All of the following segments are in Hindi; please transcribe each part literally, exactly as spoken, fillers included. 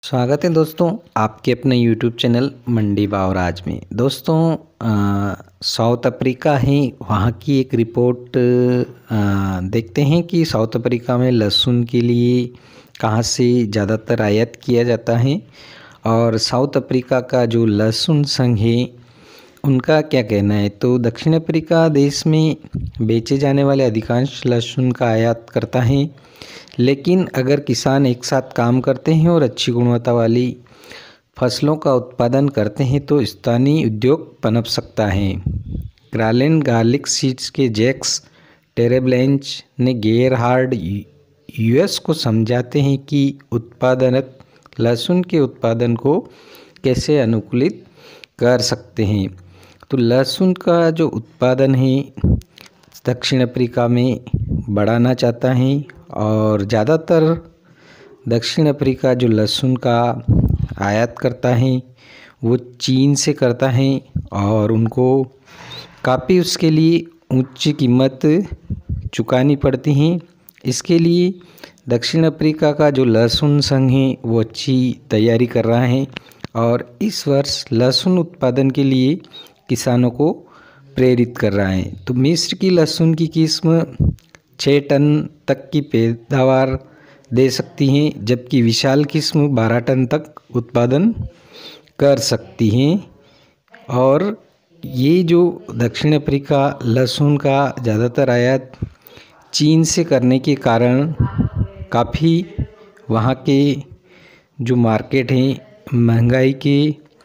स्वागत है दोस्तों आपके अपने यूट्यूब चैनल मंडी भाव राज में। दोस्तों आ, साउथ अफ्रीका है, वहाँ की एक रिपोर्ट आ, देखते हैं कि साउथ अफ्रीका में लहसुन के लिए कहाँ से ज़्यादातर आयात किया जाता है और साउथ अफ्रीका का जो लहसुन संघ है उनका क्या कहना है। तो दक्षिण अफ्रीका देश में बेचे जाने वाले अधिकांश लहसुन का आयात करता है, लेकिन अगर किसान एक साथ काम करते हैं और अच्छी गुणवत्ता वाली फसलों का उत्पादन करते हैं तो स्थानीय उद्योग पनप सकता है। क्रालेंड गार्लिक सीड्स के जैक्स टेरेब्लेंच ने गेरहार्ड यूएस को समझाते हैं कि उत्पादक लहसुन के उत्पादन को कैसे अनुकूलित कर सकते हैं। तो लहसुन का जो उत्पादन है दक्षिण अफ्रीका में बढ़ाना चाहता है और ज़्यादातर दक्षिण अफ्रीका जो लहसुन का आयात करता है वो चीन से करता है और उनको काफ़ी उसके लिए ऊंची कीमत चुकानी पड़ती है। इसके लिए दक्षिण अफ्रीका का जो लहसुन संघ है वो अच्छी तैयारी कर रहा है और इस वर्ष लहसुन उत्पादन के लिए किसानों को प्रेरित कर रहा है। तो मिस्र की लहसुन की किस्म छः टन तक की पैदावार दे सकती हैं, जबकि विशाल किस्म बारह टन तक उत्पादन कर सकती हैं। और ये जो दक्षिण अफ्रीका लहसुन का ज़्यादातर आयात चीन से करने के कारण काफ़ी वहाँ के जो मार्केट हैं महंगाई के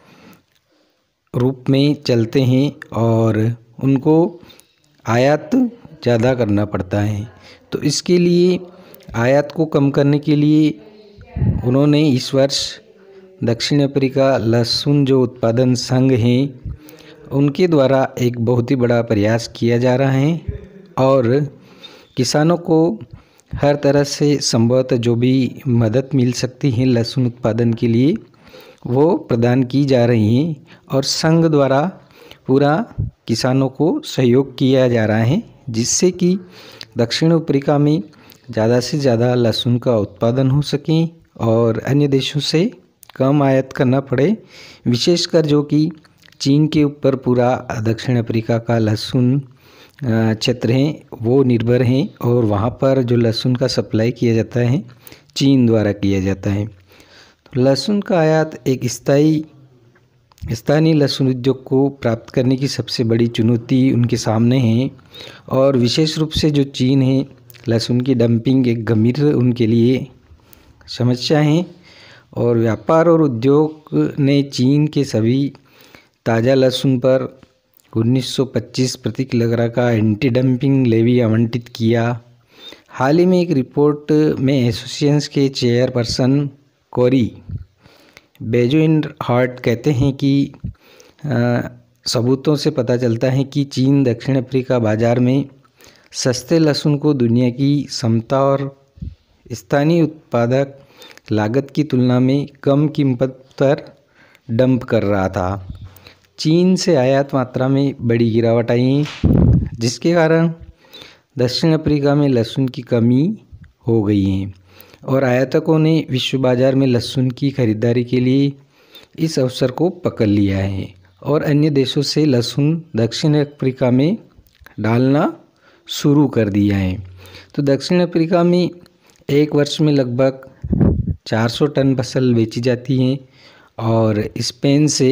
रूप में चलते हैं और उनको आयात ज़्यादा करना पड़ता है। तो इसके लिए आयात को कम करने के लिए उन्होंने इस वर्ष दक्षिण अफ्रीका लहसुन जो उत्पादन संघ हैं उनके द्वारा एक बहुत ही बड़ा प्रयास किया जा रहा है और किसानों को हर तरह से संभवतः जो भी मदद मिल सकती है लहसुन उत्पादन के लिए वो प्रदान की जा रही है और संघ द्वारा पूरा किसानों को सहयोग किया जा रहा है, जिससे कि दक्षिण अफ्रीका में ज़्यादा से ज़्यादा लहसुन का उत्पादन हो सके और अन्य देशों से कम आयात करना पड़े। विशेषकर जो कि चीन के ऊपर पूरा दक्षिण अफ्रीका का लहसुन क्षेत्र है वो निर्भर हैं और वहाँ पर जो लहसुन का सप्लाई किया जाता है चीन द्वारा किया जाता है। तो लहसुन का आयात एक स्थायी स्थानीय लहसुन उद्योग को प्राप्त करने की सबसे बड़ी चुनौती उनके सामने है और विशेष रूप से जो चीन है लहसुन की डंपिंग एक गंभीर उनके लिए समस्या है और व्यापार और उद्योग ने चीन के सभी ताज़ा लहसुन पर उन्नीस सौ पच्चीस प्रति किलोग्राम का एंटी डंपिंग लेवी आवंटित किया। हाल ही में एक रिपोर्ट में एसोसिएशन के चेयरपर्सन कोरी बेजोइनहार्ट कहते हैं कि आ, सबूतों से पता चलता है कि चीन दक्षिण अफ्रीका बाज़ार में सस्ते लहसुन को दुनिया की क्षमता और स्थानीय उत्पादक लागत की तुलना में कम कीमत पर डंप कर रहा था। चीन से आयात मात्रा में बड़ी गिरावट आई, जिसके कारण दक्षिण अफ्रीका में लहसुन की कमी हो गई है और आयातकों ने विश्व बाज़ार में लहसुन की खरीदारी के लिए इस अवसर को पकड़ लिया है और अन्य देशों से लहसुन दक्षिण अफ्रीका में डालना शुरू कर दिया है। तो दक्षिण अफ्रीका में एक वर्ष में लगभग चार सौ टन फसल बेची जाती हैं और स्पेन से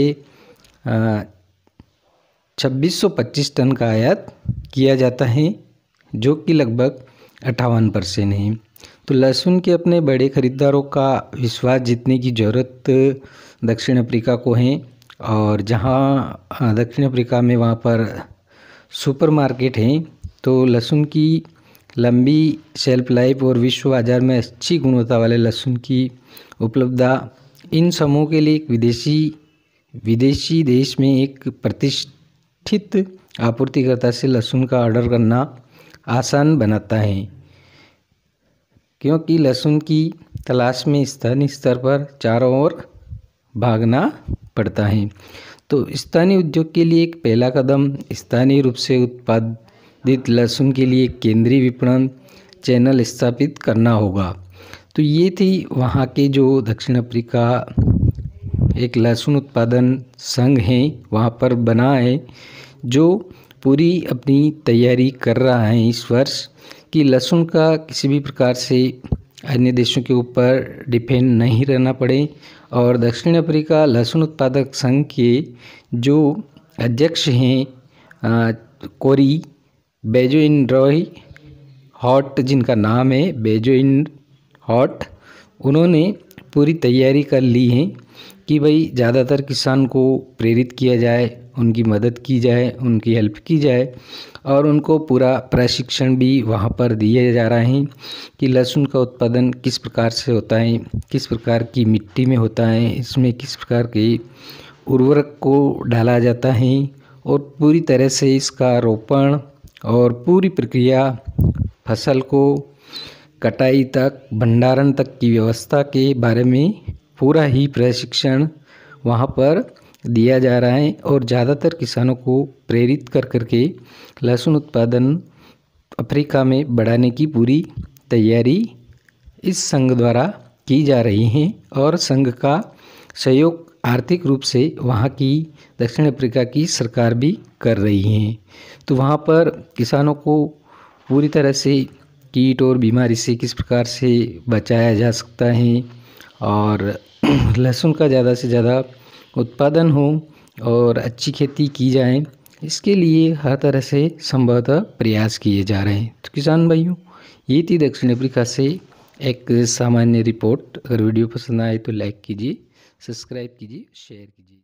छब्बीस सौ पच्चीस टन का आयात किया जाता है, जो कि लगभग अट्ठावन परसेंट है। तो लहसुन के अपने बड़े खरीदारों का विश्वास जीतने की ज़रूरत दक्षिण अफ्रीका को है और जहां दक्षिण अफ्रीका में वहां पर सुपर मार्केट हैं तो लहसुन की लंबी शेल्फ लाइफ और विश्व बाज़ार में अच्छी गुणवत्ता वाले लहसुन की उपलब्धता इन समूह के लिए एक विदेशी विदेशी देश में एक प्रतिष्ठित आपूर्तिकर्ता से लहसुन का ऑर्डर करना आसान बनाता है, क्योंकि लहसुन की तलाश में स्थानीय स्तर पर चारों ओर भागना पड़ता है। तो स्थानीय उद्योग के लिए एक पहला कदम स्थानीय रूप से उत्पादित लहसुन के लिए केंद्रीय विपणन चैनल स्थापित करना होगा। तो ये थी वहाँ के जो दक्षिण अफ्रीका एक लहसुन उत्पादन संघ है वहाँ पर बना है, जो पूरी अपनी तैयारी कर रहा है इस वर्ष कि लहसुन का किसी भी प्रकार से अन्य देशों के ऊपर डिपेंड नहीं रहना पड़े। और दक्षिण अफ्रीका लहसुन उत्पादक संघ के जो अध्यक्ष हैं कोरी बेजोइनरॉय हॉट, जिनका नाम है बेजोइन हॉट, उन्होंने पूरी तैयारी कर ली है कि भाई ज़्यादातर किसान को प्रेरित किया जाए, उनकी मदद की जाए, उनकी हेल्प की जाए और उनको पूरा प्रशिक्षण भी वहाँ पर दिए जा रहे हैं कि लहसुन का उत्पादन किस प्रकार से होता है, किस प्रकार की मिट्टी में होता है, इसमें किस प्रकार के उर्वरक को डाला जाता है और पूरी तरह से इसका रोपण और पूरी प्रक्रिया, फसल को कटाई तक, भंडारण तक की व्यवस्था के बारे में पूरा ही प्रशिक्षण वहाँ पर दिया जा रहा है और ज़्यादातर किसानों को प्रेरित कर करके लहसुन उत्पादन अफ्रीका में बढ़ाने की पूरी तैयारी इस संघ द्वारा की जा रही है। और संघ का सहयोग आर्थिक रूप से वहाँ की दक्षिण अफ्रीका की सरकार भी कर रही है। तो वहाँ पर किसानों को पूरी तरह से कीट और बीमारी से किस प्रकार से बचाया जा सकता है और लहसुन का ज़्यादा से ज़्यादा उत्पादन हो और अच्छी खेती की जाए, इसके लिए हर तरह से संभवतः प्रयास किए जा रहे हैं। तो किसान भाइयों, ये थी दक्षिण अफ्रीका से एक सामान्य रिपोर्ट। अगर वीडियो पसंद आए तो लाइक कीजिए, सब्सक्राइब कीजिए, शेयर कीजिए।